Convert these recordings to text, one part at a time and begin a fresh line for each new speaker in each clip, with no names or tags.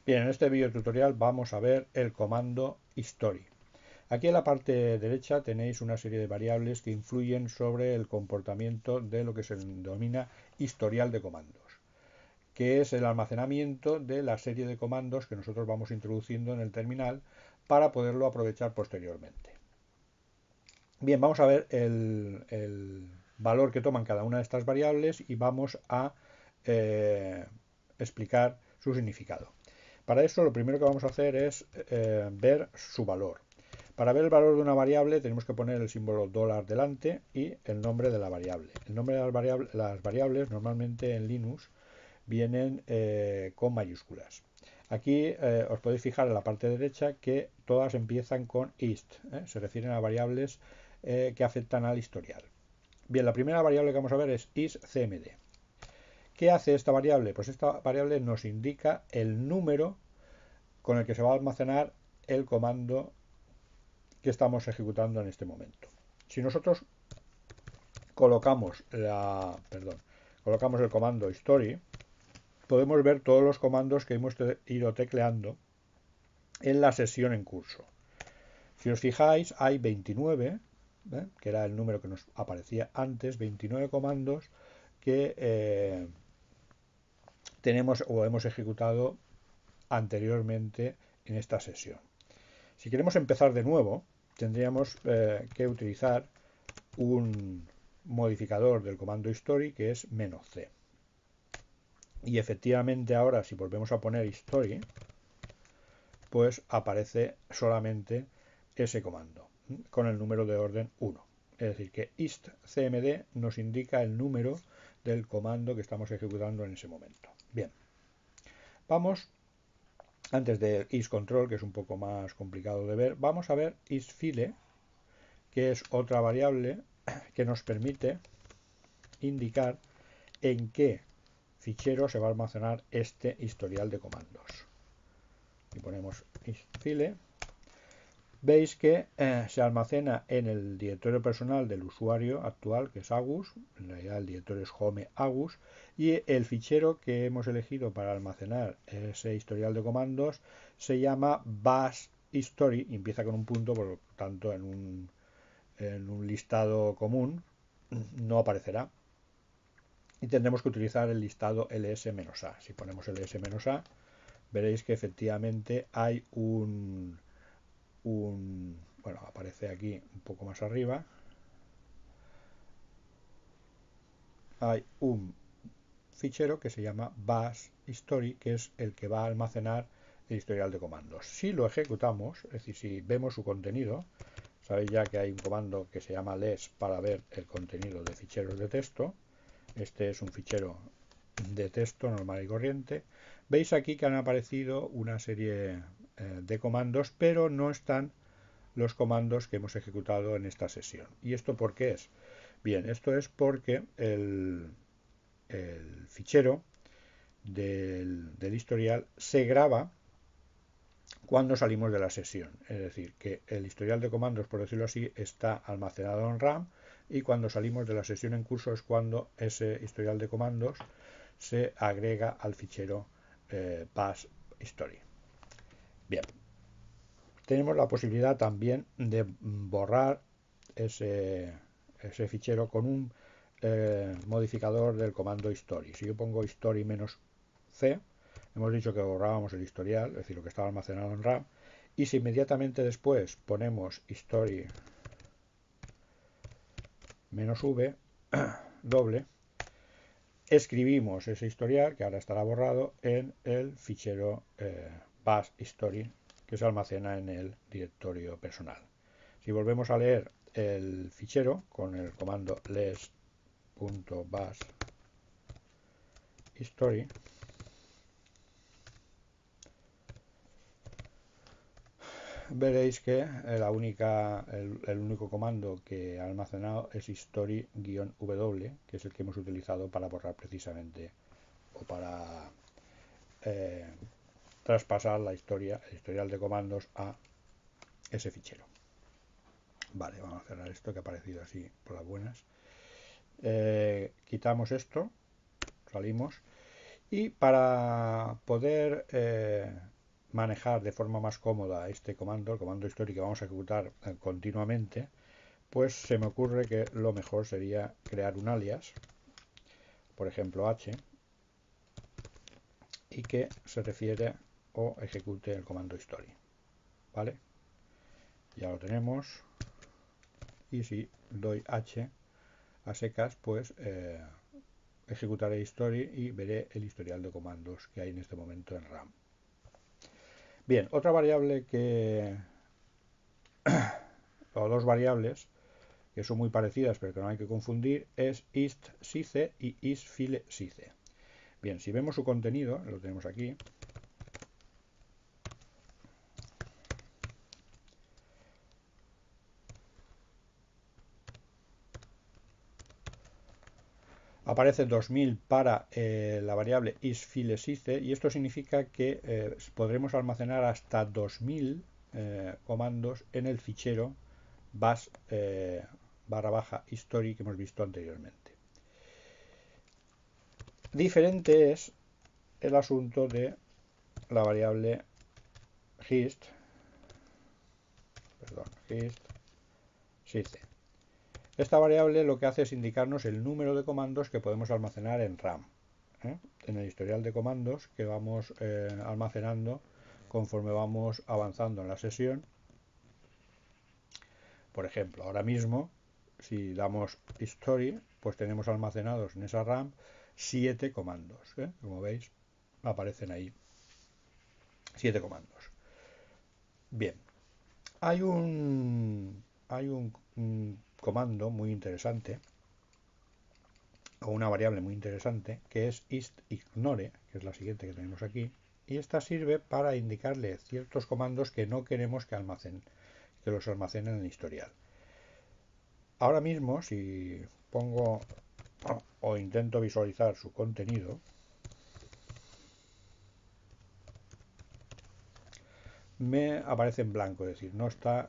Bien, en este vídeo tutorial vamos a ver el comando history. Aquí en la parte derecha tenéis una serie de variables que influyen sobre el comportamiento de lo que se denomina historial de comandos, que es el almacenamiento de la serie de comandos que nosotros vamos introduciendo en el terminal para poderlo aprovechar posteriormente. Bien, vamos a ver el valor que toman cada una de estas variables y vamos a explicar su significado. Para eso lo primero que vamos a hacer es ver su valor. Para ver el valor de una variable tenemos que poner el símbolo dólar delante y el nombre de la variable. El nombre de las variables normalmente en Linux vienen con mayúsculas. Aquí os podéis fijar en la parte derecha que todas empiezan con ist, se refieren a variables que afectan al historial. Bien, la primera variable que vamos a ver es iscmd. ¿Qué hace esta variable? Pues esta variable nos indica el número con el que se va a almacenar el comando que estamos ejecutando en este momento. Si nosotros colocamos colocamos el comando history, podemos ver todos los comandos que hemos ido tecleando en la sesión en curso. Si os fijáis, hay 29, que era el número que nos aparecía antes, 29 comandos que tenemos o hemos ejecutado anteriormente en esta sesión. Si queremos empezar de nuevo, tendríamos que utilizar un modificador del comando history que es "-c". Y efectivamente ahora si volvemos a poner history, pues aparece solamente ese comando con el número de orden 1. Es decir, que istcmd nos indica el número del comando que estamos ejecutando en ese momento. Bien, vamos, antes de isControl, que es un poco más complicado de ver, vamos a ver isFile, que es otra variable que nos permite indicar en qué fichero se va a almacenar este historial de comandos. Y ponemos isFile. Veis que se almacena en el directorio personal del usuario actual, que es Agus. En realidad el directorio es home Agus, y el fichero que hemos elegido para almacenar ese historial de comandos se llama bash history y empieza con un punto, por lo tanto en un listado común no aparecerá, y tendremos que utilizar el listado ls-a. Si ponemos ls-a, veréis que efectivamente hay bueno, aparece aquí un poco más arriba, hay un fichero que se llama bash history, que es el que va a almacenar el historial de comandos. Si lo ejecutamos, es decir, si vemos su contenido, sabéis ya que hay un comando que se llama les para ver el contenido de ficheros de texto. Este es un fichero de texto normal y corriente. Veis aquí que han aparecido una serie de comandos, pero no están los comandos que hemos ejecutado en esta sesión. ¿Y esto por qué es? Bien, esto es porque el fichero del historial se graba cuando salimos de la sesión. Es decir, que el historial de comandos, por decirlo así, está almacenado en RAM, y cuando salimos de la sesión en curso es cuando ese historial de comandos se agrega al fichero bash history. Bien, tenemos la posibilidad también de borrar ese fichero con un modificador del comando history. Si yo pongo history-c, hemos dicho que borrábamos el historial, es decir, lo que estaba almacenado en RAM, y si inmediatamente después ponemos history-v doble, escribimos ese historial, que ahora estará borrado, en el fichero bash history, que se almacena en el directorio personal. Si volvemos a leer el fichero con el comando les.bash history, veréis que el único comando que ha almacenado es history-w, que es el que hemos utilizado para borrar precisamente o para traspasar el historial de comandos a ese fichero. Vale, vamos a cerrar esto que ha aparecido así por las buenas. Quitamos esto, salimos, y para poder manejar de forma más cómoda este comando, el comando history que vamos a ejecutar continuamente, pues se me ocurre que lo mejor sería crear un alias, por ejemplo h, y que se refiere o ejecute el comando history. ¿Vale? Ya lo tenemos. Y si doy h a secas, pues ejecutaré history y veré el historial de comandos que hay en este momento en RAM. Bien, otra variable o dos variables que son muy parecidas pero que no hay que confundir es istSice y isFileSice. Bien, si vemos su contenido, lo tenemos aquí. Aparece 2000 para la variable isFileSice y esto significa que podremos almacenar hasta 2000 comandos en el fichero bash /history que hemos visto anteriormente. Diferente es el asunto de la variable hist sice. Esta variable lo que hace es indicarnos el número de comandos que podemos almacenar en RAM, en el historial de comandos que vamos almacenando conforme vamos avanzando en la sesión. Por ejemplo, ahora mismo, si damos history, pues tenemos almacenados en esa RAM 7 comandos. Como veis, aparecen ahí 7 comandos. Bien, hay un comando muy interesante, o una variable muy interesante, que es ignore, que es la siguiente que tenemos aquí, y esta sirve para indicarle ciertos comandos que no queremos que los almacenen en el historial. Ahora mismo, si pongo o intento visualizar su contenido, me aparece en blanco, es decir, no está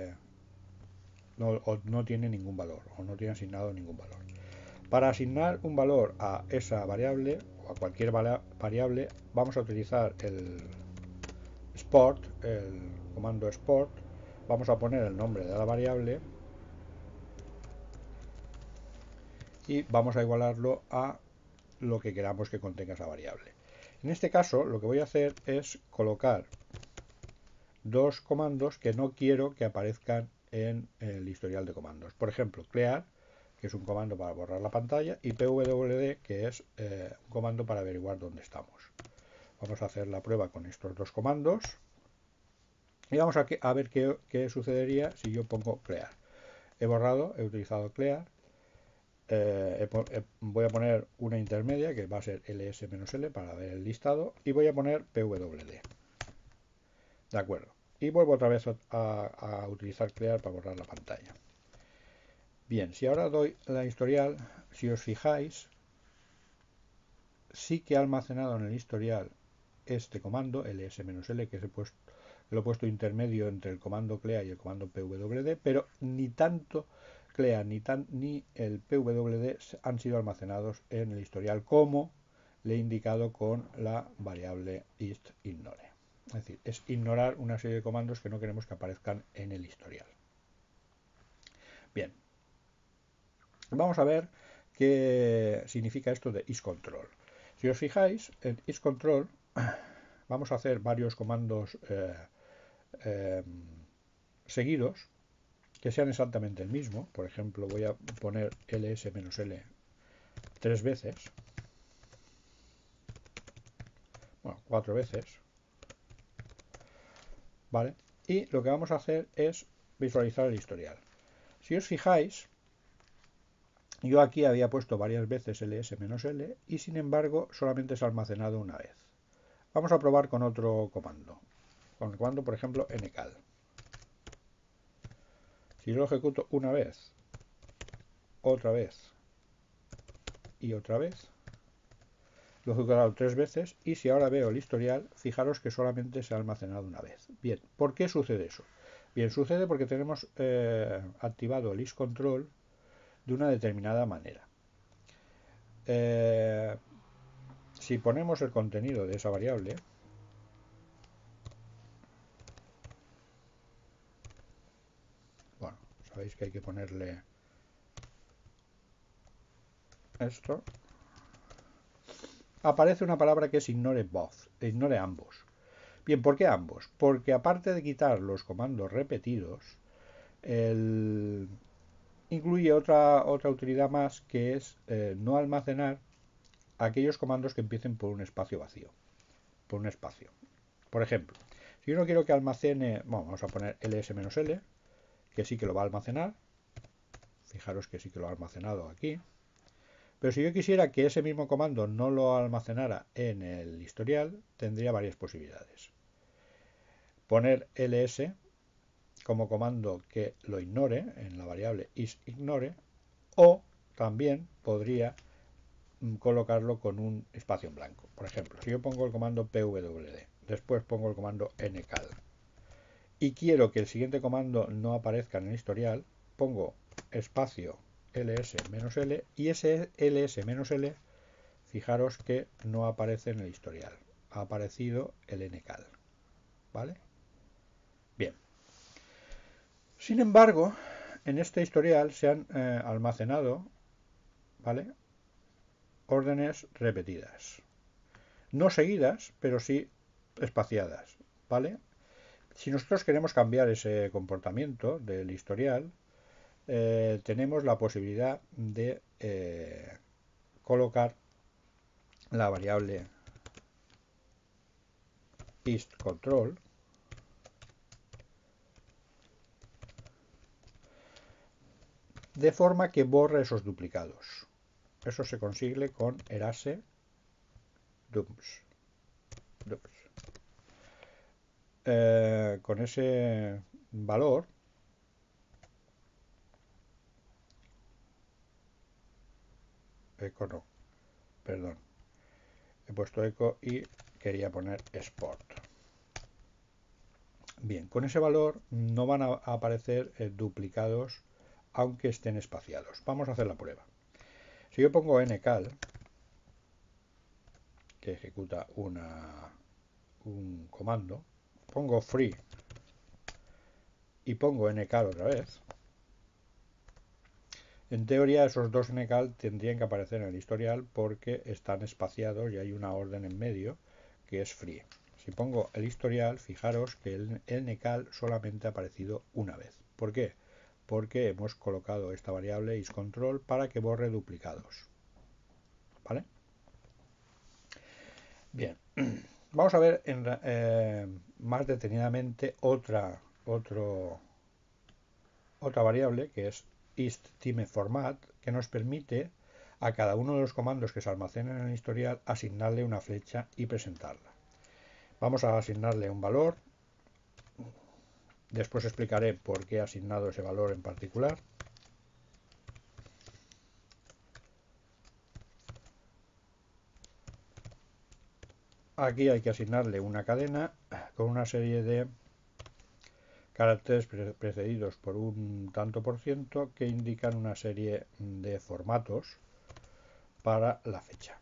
no tiene ningún valor o no tiene asignado ningún valor. Para asignar un valor a esa variable o a cualquier variable vamos a utilizar el comando export, vamos a poner el nombre de la variable y vamos a igualarlo a lo que queramos que contenga esa variable. En este caso lo que voy a hacer es colocar dos comandos que no quiero que aparezcan en el historial de comandos. Por ejemplo, clear, que es un comando para borrar la pantalla, y pwd, que es un comando para averiguar dónde estamos. Vamos a hacer la prueba con estos dos comandos y vamos a ver qué sucedería si yo pongo clear. He utilizado clear. Voy a poner una intermedia que va a ser ls-l para ver el listado y voy a poner pwd. De acuerdo. Y vuelvo otra vez a utilizar clear para borrar la pantalla. Bien, si ahora doy la historial, si os fijáis, sí que ha almacenado en el historial este comando, ls-l, que lo he puesto intermedio entre el comando clear y el comando pwd, pero ni tanto clear ni el pwd han sido almacenados en el historial como le he indicado con la variable ignore. Es decir, es ignorar una serie de comandos que no queremos que aparezcan en el historial. Bien, vamos a ver qué significa esto de isControl. Si os fijáis, en isControl vamos a hacer varios comandos seguidos que sean exactamente el mismo. Por ejemplo, voy a poner ls-l 3 veces, bueno, 4 veces, ¿vale? Y lo que vamos a hacer es visualizar el historial. Si os fijáis, yo aquí había puesto varias veces ls-l y sin embargo solamente se ha almacenado una vez. Vamos a probar con otro comando. Con el comando, por ejemplo, ncal. Si yo lo ejecuto una vez, otra vez y otra vez, lo he ejecutado 3 veces y si ahora veo el historial, fijaros que solamente se ha almacenado una vez. Bien, ¿por qué sucede eso? Bien, sucede porque tenemos activado el isControl de una determinada manera. Si ponemos el contenido de esa variable, Sabéis que hay que ponerle esto. Aparece una palabra que es ignore both, ignore ambos. Bien, ¿por qué ambos? Porque aparte de quitar los comandos repetidos, incluye otra utilidad más, que es no almacenar aquellos comandos que empiecen por un espacio vacío, por un espacio. Por ejemplo, si yo no quiero que almacene, bueno, vamos a poner ls-l, que sí que lo va a almacenar. Fijaros que sí que lo ha almacenado aquí. Pero si yo quisiera que ese mismo comando no lo almacenara en el historial, tendría varias posibilidades. Poner ls como comando que lo ignore en la variable isIgnore, o también podría colocarlo con un espacio en blanco. Por ejemplo, si yo pongo el comando pwd, después pongo el comando ncal y quiero que el siguiente comando no aparezca en el historial, pongo espacio ls-l y ese ls-l, fijaros que no aparece en el historial, ha aparecido el ncal, ¿vale? Bien. Sin embargo, en este historial se han almacenado, ¿vale?, órdenes repetidas. No seguidas, pero sí espaciadas, ¿vale? Si nosotros queremos cambiar ese comportamiento del historial, tenemos la posibilidad de colocar la variable isControl de forma que borre esos duplicados. Eso se consigue con erase dumps. Con ese valor eco no, perdón, he puesto eco y quería poner export. Bien, con ese valor no van a aparecer duplicados aunque estén espaciados. Vamos a hacer la prueba. Si yo pongo ncal, que ejecuta un comando, pongo free y pongo ncal otra vez, en teoría esos dos ncal tendrían que aparecer en el historial porque están espaciados y hay una orden en medio que es free. Si pongo el historial, fijaros que el ncal solamente ha aparecido una vez. ¿Por qué? Porque hemos colocado esta variable isControl para que borre duplicados. ¿Vale? Bien, vamos a ver más detenidamente otra variable que es isTimeFormat, que nos permite a cada uno de los comandos que se almacenan en el historial asignarle una flecha y presentarla. Vamos a asignarle un valor. Después explicaré por qué he asignado ese valor en particular. Aquí hay que asignarle una cadena con una serie de caracteres precedidos por un tanto por ciento que indican una serie de formatos para la fecha.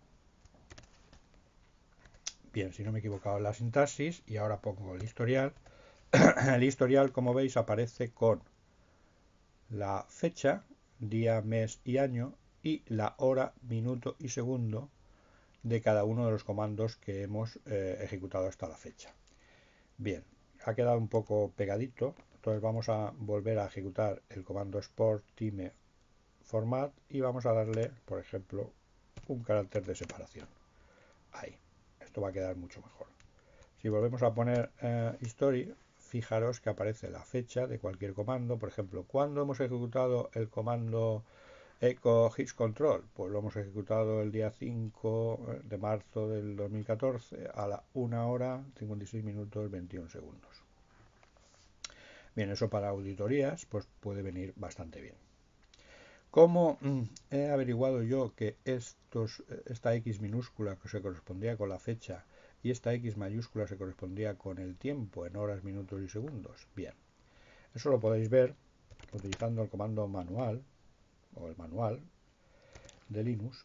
Bien, si no me he equivocado en la sintaxis, y ahora pongo el historial. El historial, como veis, aparece con la fecha, día, mes y año, y la hora, minuto y segundo de cada uno de los comandos que hemos ejecutado hasta la fecha. Bien, ha quedado un poco pegadito, entonces vamos a volver a ejecutar el comando export time format y vamos a darle, por ejemplo, un carácter de separación. Ahí, esto va a quedar mucho mejor. Si volvemos a poner history, fijaros que aparece la fecha de cualquier comando. Por ejemplo, ¿cuándo hemos ejecutado el comando echo isControl? Pues lo hemos ejecutado el día 5 de marzo del 2014 a la 1 hora 56 minutos 21 segundos. Bien, eso para auditorías pues puede venir bastante bien. ¿Cómo he averiguado yo que esta X minúscula que se correspondía con la fecha y esta X mayúscula se correspondía con el tiempo en horas, minutos y segundos? Bien, eso lo podéis ver utilizando el comando manual o el manual de Linux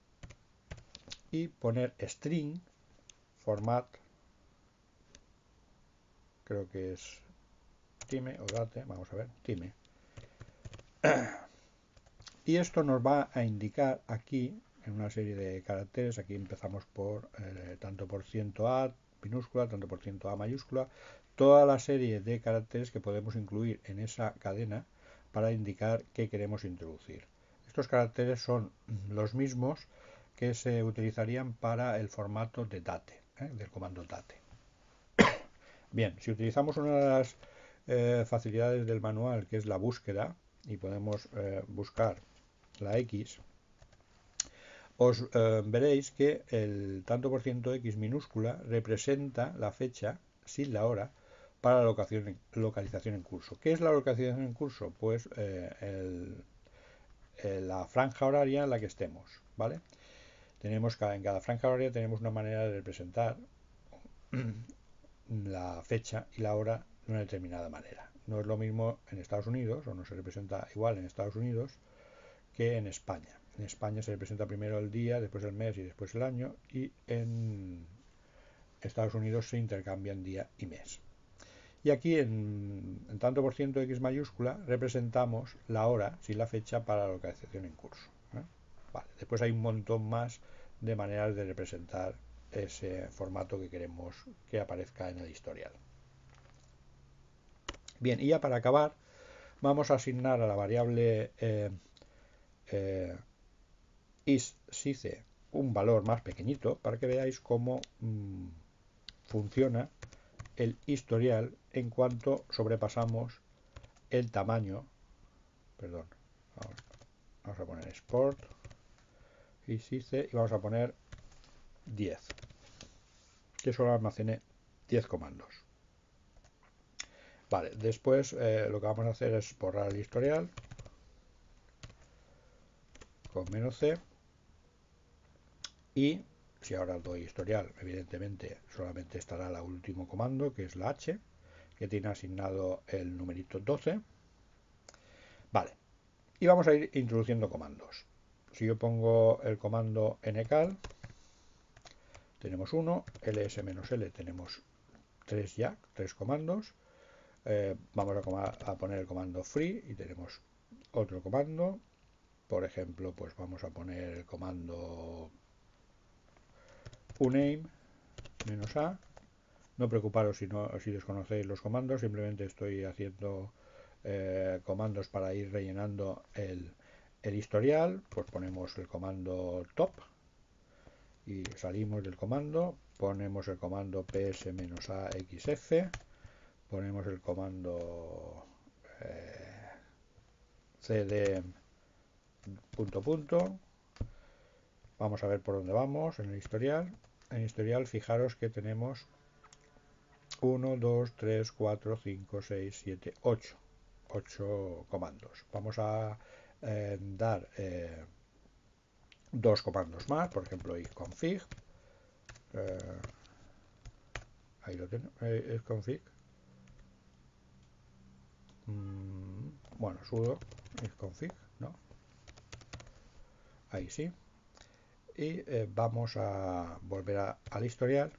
y poner string format, creo que es time o date, vamos a ver, time, Y esto nos va a indicar aquí, en una serie de caracteres, aquí empezamos por tanto por ciento A minúscula, tanto por ciento A mayúscula, toda la serie de caracteres que podemos incluir en esa cadena para indicar qué queremos introducir. Estos caracteres son los mismos que se utilizarían para el formato de date, del comando date. Bien, si utilizamos una de las facilidades del manual, que es la búsqueda, y podemos buscar la X, os veréis que el tanto por ciento X minúscula representa la fecha sin la hora para la localización en curso. ¿Qué es la localización en curso? Pues la franja horaria en la que estemos, ¿vale? En cada franja horaria tenemos una manera de representar la fecha y la hora de una determinada manera. No es lo mismo en Estados Unidos, o no se representa igual en Estados Unidos que en España. En España se representa primero el día, después el mes y después el año, y en Estados Unidos se intercambian día y mes. Y aquí en tanto por ciento X mayúscula representamos la hora sin la fecha para la localización en curso. Vale. Después hay un montón más de maneras de representar ese formato que queremos que aparezca en el historial. Bien, y ya para acabar vamos a asignar a la variable isSice un valor más pequeñito para que veáis cómo funciona el historial en cuanto sobrepasamos el tamaño. Perdón, vamos a poner export isSice y vamos a poner 10, que solo almacene 10 comandos. Vale, después lo que vamos a hacer es borrar el historial con "-c", y si ahora doy historial, evidentemente solamente estará el último comando, que es la H, que tiene asignado el numerito 12. Vale, y vamos a ir introduciendo comandos. Si yo pongo el comando ncal, tenemos 1, ls-l tenemos 3 ya, 3 comandos. Vamos a poner el comando free y tenemos otro comando. Por ejemplo, pues vamos a poner el comando uname -a. No preocuparos si desconocéis los comandos, simplemente estoy haciendo comandos para ir rellenando el historial. Pues ponemos el comando top y salimos del comando, ponemos el comando ps-axf, ponemos el comando cd ... Vamos a ver por dónde vamos en el historial. En el historial fijaros que tenemos 1, 2, 3, 4, 5, 6, 7, 8 comandos. Vamos a dar 2 comandos más, por ejemplo ifconfig, ahí lo tengo, ifconfig, bueno, sudo ifconfig, ¿no? Ahí sí. Y vamos a volver al historial.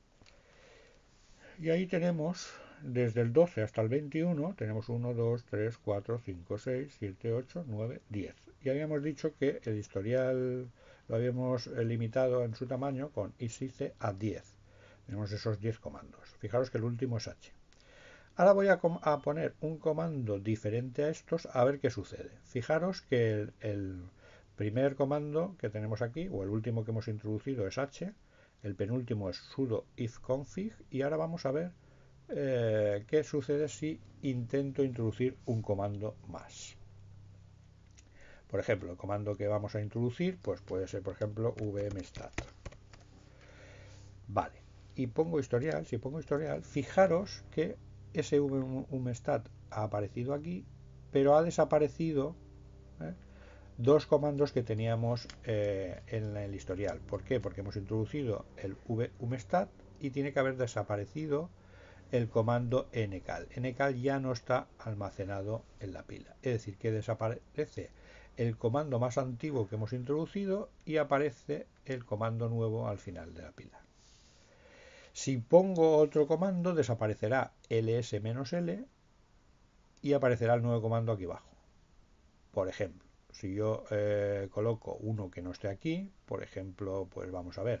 Y ahí tenemos, desde el 12 hasta el 21, tenemos 1, 2, 3, 4, 5, 6, 7, 8, 9, 10. Y habíamos dicho que el historial lo habíamos limitado en su tamaño con isIce a 10. Tenemos esos 10 comandos. Fijaros que el último es H. Ahora voy a poner un comando diferente a estos a ver qué sucede. Fijaros que el primer comando que tenemos aquí, o el último que hemos introducido, es H. El penúltimo es sudo ifconfig. Y ahora vamos a ver qué sucede si intento introducir un comando más. Por ejemplo, el comando que vamos a introducir pues puede ser, por ejemplo, vmstat. Vale, y pongo historial. Si pongo historial, fijaros que ese vmstat ha aparecido aquí, pero ha desaparecido 2 comandos que teníamos en el historial. ¿Por qué? Porque hemos introducido el vmstat y tiene que haber desaparecido el comando ncal. Ncal ya no está almacenado en la pila, es decir, que desaparece el comando más antiguo que hemos introducido y aparece el comando nuevo al final de la pila. Si pongo otro comando, desaparecerá ls-l y aparecerá el nuevo comando aquí abajo. Por ejemplo, si yo coloco uno que no esté aquí, por ejemplo, pues vamos a ver,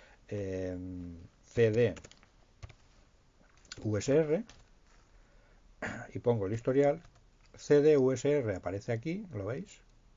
cd usr y pongo el historial, cd usr aparece aquí, ¿lo veis?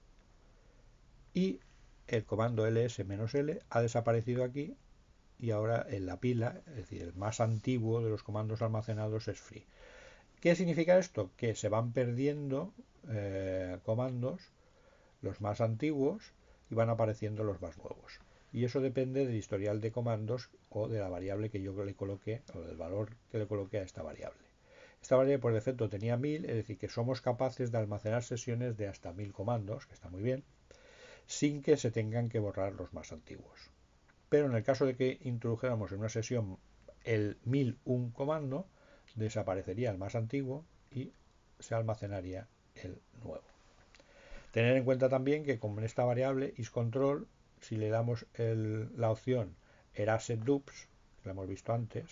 Y el comando ls-l ha desaparecido aquí y ahora en la pila, es decir, el más antiguo de los comandos almacenados es free. ¿Qué significa esto? Que se van perdiendo comandos, los más antiguos, y van apareciendo los más nuevos. Y eso depende del historial de comandos o de la variable que yo le coloque, o del valor que le coloque a esta variable. Esta variable por defecto tenía 1000, es decir, que somos capaces de almacenar sesiones de hasta 1000 comandos, que está muy bien, sin que se tengan que borrar los más antiguos. Pero en el caso de que introdujéramos en una sesión el 1001 comando, desaparecería el más antiguo y se almacenaría el nuevo. Tener en cuenta también que con esta variable isControl, si le damos la opción erase_dupes, que la hemos visto antes,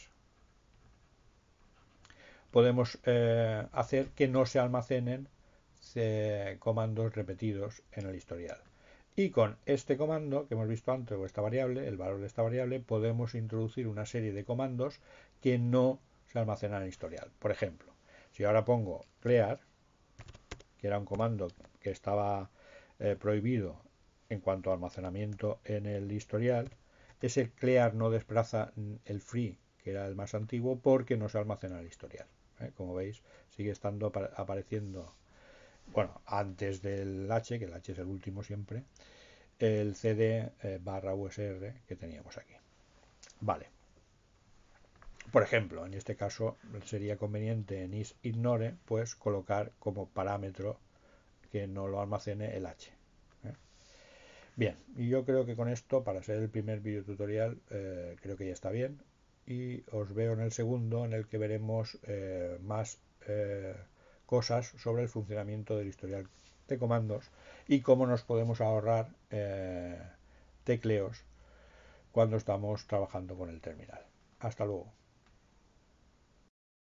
podemos hacer que no se almacenen comandos repetidos en el historial. Y con este comando que hemos visto antes, o esta variable, el valor de esta variable, podemos introducir una serie de comandos que no se almacenan en el historial. Por ejemplo, si ahora pongo clear, que era un comando que estaba prohibido en cuanto a almacenamiento en el historial, ese clear no desplaza el free, que era el más antiguo, porque no se almacena en el historial. Como veis, sigue estando apareciendo, bueno, antes del H, que el H es el último siempre, el cd /usr que teníamos aquí. Vale. Por ejemplo, en este caso sería conveniente en isIgnore pues colocar como parámetro que no lo almacene el H. Bien, y yo creo que con esto, para ser el primer video tutorial, creo que ya está bien. Y os veo en el segundo, en el que veremos más cosas sobre el funcionamiento del historial de comandos y cómo nos podemos ahorrar tecleos cuando estamos trabajando con el terminal. Hasta luego.